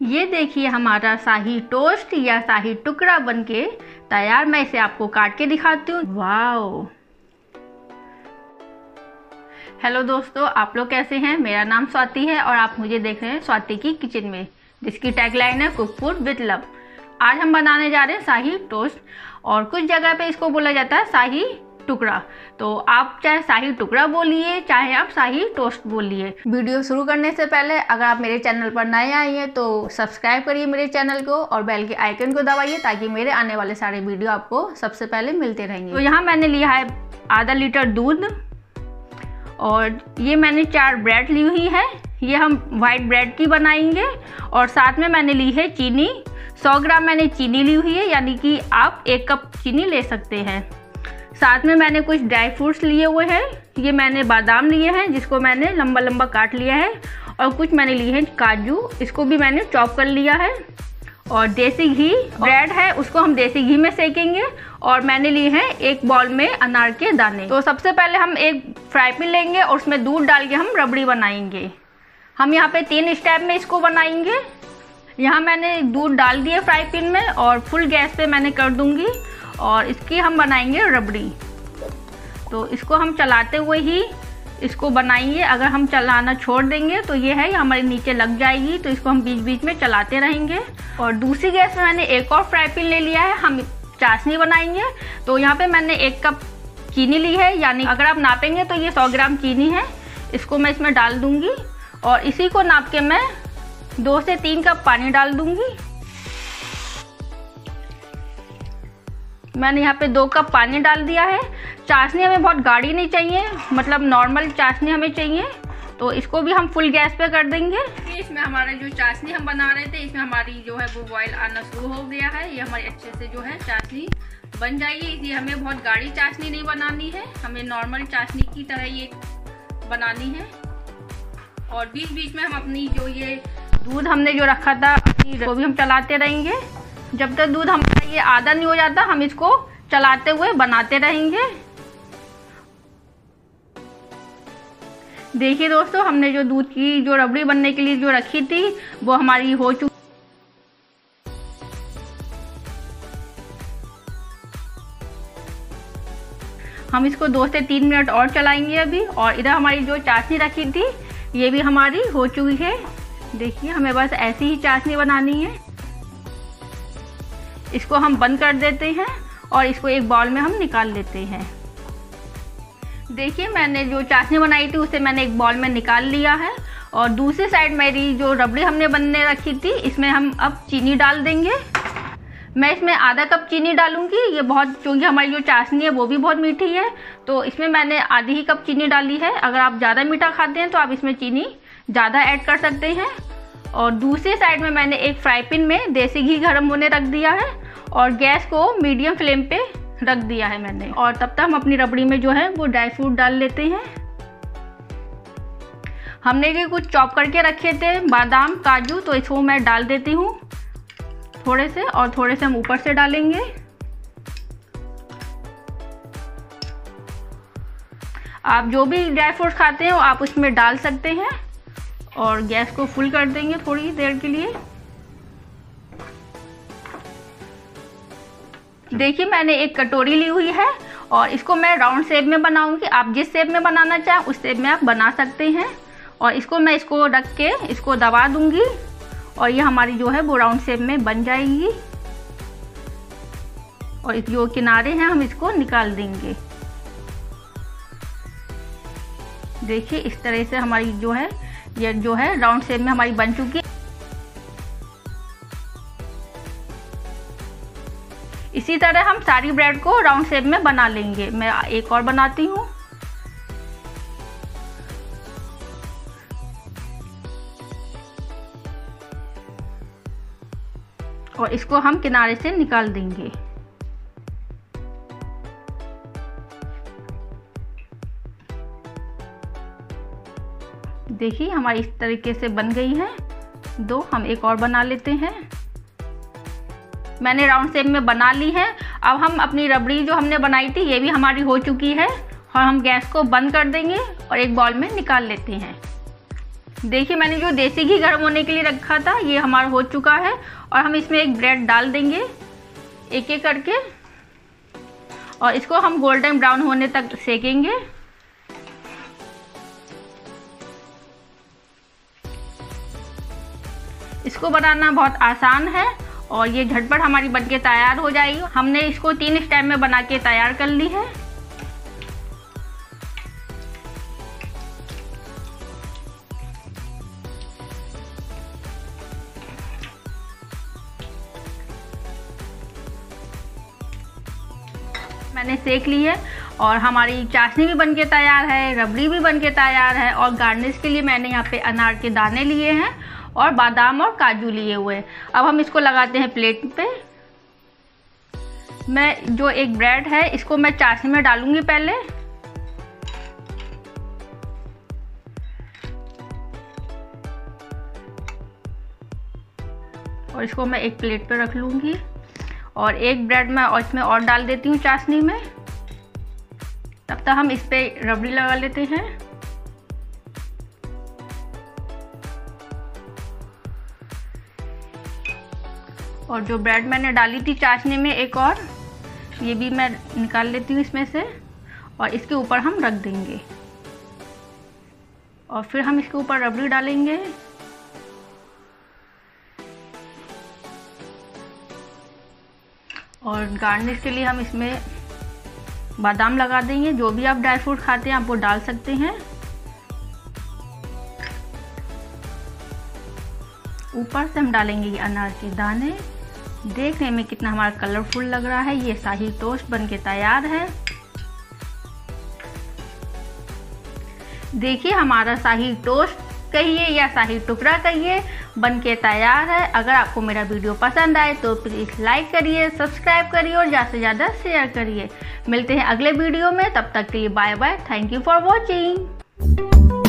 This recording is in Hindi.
ये देखिए हमारा शाही टोस्ट या शाही टुकड़ा बनके तैयार। मैं इसे आपको काट के दिखाती हूँ। वाओ! हेलो दोस्तों, आप लोग कैसे हैं? मेरा नाम स्वाति है और आप मुझे देख रहे हैं स्वाति की किचन में, जिसकी टैगलाइन है कुक फूड विद लव। आज हम बनाने जा रहे हैं शाही टोस्ट, और कुछ जगह पे इसको बोला जाता है शाही टुकड़ा। तो आप चाहे शाही टुकड़ा बोलिए, चाहे आप शाही टोस्ट बोलिए। वीडियो शुरू करने से पहले अगर आप मेरे चैनल पर नए आए हैं तो सब्सक्राइब करिए मेरे चैनल को और बेल के आइकन को दबाइए, ताकि मेरे आने वाले सारे वीडियो आपको सबसे पहले मिलते रहेंगे। तो यहाँ मैंने लिया है आधा लीटर दूध, और ये मैंने 4 ब्रेड ली हुई है। ये हम वाइट ब्रेड की बनाएंगे। और साथ में मैंने ली है चीनी, 100 ग्राम मैंने चीनी ली हुई है, यानी कि आप 1 कप चीनी ले सकते हैं। साथ में मैंने कुछ ड्राई फ्रूट्स लिए हुए हैं। ये मैंने बादाम लिए हैं, जिसको मैंने लंबा लंबा काट लिया है, और कुछ मैंने लिए हैं काजू, इसको भी मैंने चॉप कर लिया है। और देसी घी, ब्रेड है उसको हम देसी घी में सेकेंगे। और मैंने लिए हैं 1 बाउल में अनार के दाने। तो सबसे पहले हम एक फ्राई पैन लेंगे और उसमें दूध डाल के हम रबड़ी बनाएंगे। हम यहाँ पे 3 स्टेप में इसको बनाएंगे। यहाँ मैंने दूध डाल दिया फ्राई पैन में और फुल गैस पे मैंने कर दूंगी, और इसकी हम बनाएंगे रबड़ी। तो इसको हम चलाते हुए ही इसको बनाएंगे। अगर हम चलाना छोड़ देंगे तो ये है हमारे नीचे लग जाएगी, तो इसको हम बीच बीच में चलाते रहेंगे। और दूसरी गैस में मैंने एक और फ्राई पैन ले लिया है, हम चाशनी बनाएंगे। तो यहाँ पे मैंने 1 कप चीनी ली है, यानी अगर आप नापेंगे तो ये 100 ग्राम चीनी है। इसको मैं इसमें डाल दूंगी, और इसी को नाप के मैं 2 से 3 कप पानी डाल दूंगी। मैंने यहाँ पे 2 कप पानी डाल दिया है। चाशनी हमें बहुत गाढ़ी नहीं चाहिए, मतलब नॉर्मल चाशनी हमें चाहिए। तो इसको भी हम फुल गैस पे कर देंगे। इसमें हमारा जो चाशनी हम बना रहे थे, इसमें हमारी जो है वो बॉयल आना शुरू हो गया है। ये हमारी अच्छे से जो है चाशनी बन जाएगी। इसलिए हमें बहुत गाढ़ी चाशनी नहीं बनानी है, हमें नॉर्मल चाशनी की तरह ये बनानी है। और बीच बीच में हम अपनी जो ये दूध हमने जो रखा था वो भी हम चलाते रहेंगे। जब तक दूध हमारा ये आधा नहीं हो जाता, हम इसको चलाते हुए बनाते रहेंगे। देखिए दोस्तों, हमने जो दूध की जो रबड़ी बनने के लिए जो रखी थी वो हमारी हो चुकी। हम इसको 2 से 3 मिनट और चलाएंगे अभी। और इधर हमारी जो चाशनी रखी थी ये भी हमारी हो चुकी है। देखिए, हमें बस ऐसी ही चाशनी बनानी है। इसको हम बंद कर देते हैं और इसको एक बाउल में हम निकाल लेते हैं। देखिए, मैंने जो चाशनी बनाई थी उसे मैंने एक बाउल में निकाल लिया है। और दूसरी साइड मेरी जो रबड़ी हमने बनने रखी थी, इसमें हम अब चीनी डाल देंगे। मैं इसमें आधा कप चीनी डालूंगी। ये बहुत, क्योंकि हमारी जो चाशनी है वो भी बहुत मीठी है, तो इसमें मैंने आधी ही कप चीनी डाली है। अगर आप ज़्यादा मीठा खाते हैं तो आप इसमें चीनी ज़्यादा ऐड कर सकते हैं। और दूसरी साइड में मैंने एक फ्राई पैन में देसी घी गर्म होने रख दिया है, और गैस को मीडियम फ्लेम पे रख दिया है मैंने। और तब तक हम अपनी रबड़ी में जो है वो ड्राई फ्रूट डाल लेते हैं। हमने ये कुछ चॉप करके रखे थे बादाम काजू, तो इसको मैं डाल देती हूँ थोड़े से, और थोड़े से हम ऊपर से डालेंगे। आप जो भी ड्राई फ्रूट खाते हैं वो आप उसमें डाल सकते हैं। और गैस को फुल कर देंगे थोड़ी देर के लिए। देखिए, मैंने एक कटोरी ली हुई है और इसको मैं राउंड शेप में बनाऊंगी। आप जिस शेप में बनाना चाहें उस शेप में आप बना सकते हैं। और इसको मैं इसको रख के इसको दबा दूंगी, और ये हमारी जो है वो राउंड शेप में बन जाएगी। और जो किनारे हैं हम इसको निकाल देंगे। देखिए, इस तरह से हमारी जो है ये जो है राउंड शेप में हमारी बन चुकी है। इसी तरह हम सारी ब्रेड को राउंड शेप में बना लेंगे। मैं एक और बनाती हूँ। और इसको हम किनारे से निकाल देंगे। देखिए, हमारी इस तरीके से बन गई है 2। हम एक और बना लेते हैं। मैंने राउंड शेप में बना ली है। अब हम अपनी रबड़ी जो हमने बनाई थी ये भी हमारी हो चुकी है, और हम गैस को बंद कर देंगे और एक बाउल में निकाल लेते हैं। देखिए मैंने जो देसी घी गर्म होने के लिए रखा था ये हमारा हो चुका है और हम इसमें एक ब्रेड डाल देंगे एक एक करके और इसको हम गोल्डन ब्राउन होने तक सेकेंगे। इसको बनाना बहुत आसान है और ये झटपट हमारी बनके तैयार हो जाएगी। हमने इसको 3 स्टेप में बना के तैयार कर ली है। मैंने सेक ली है और हमारी चाशनी भी बनके तैयार है, रबड़ी भी बनके तैयार है और गार्निश के लिए मैंने यहाँ पे अनार के दाने लिए हैं और बादाम और काजू लिए हुए हैं। अब हम इसको लगाते हैं प्लेट पे। मैं जो एक ब्रेड है इसको मैं चाशनी में डालूंगी पहले और इसको मैं एक प्लेट पे रख लूंगी और एक ब्रेड मैं और इसमें और डाल देती हूँ चाशनी में। तब तक हम इस पे रबड़ी लगा लेते हैं। और जो ब्रेड मैंने डाली थी चाशनी में एक और ये भी मैं निकाल लेती हूँ इसमें से और इसके ऊपर हम रख देंगे और फिर हम इसके ऊपर रबड़ी डालेंगे। और गार्निश के लिए हम इसमें बादाम लगा देंगे। जो भी आप ड्राई फ्रूट खाते हैं आप वो डाल सकते हैं। ऊपर से हम डालेंगे ये अनार के दाने। देखने में कितना हमारा कलरफुल लग रहा है। ये शाही टोस्ट बनके तैयार है। देखिए हमारा शाही टोस्ट कहिए या शाही टुकड़ा कहिए बनके तैयार है। अगर आपको मेरा वीडियो पसंद आए तो प्लीज़ लाइक करिए, सब्सक्राइब करिए और ज़्यादा से ज़्यादा शेयर करिए। मिलते हैं अगले वीडियो में, तब तक के लिए bye bye. Thank you for watching.